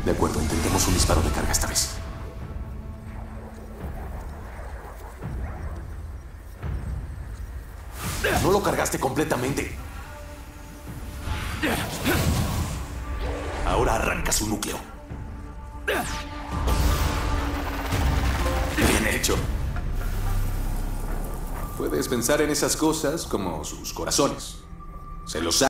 De acuerdo, intentemos un disparo de carga esta vez. No lo cargaste completamente. Ahora arranca su núcleo. Bien hecho. Puedes pensar en esas cosas como sus corazones. Se los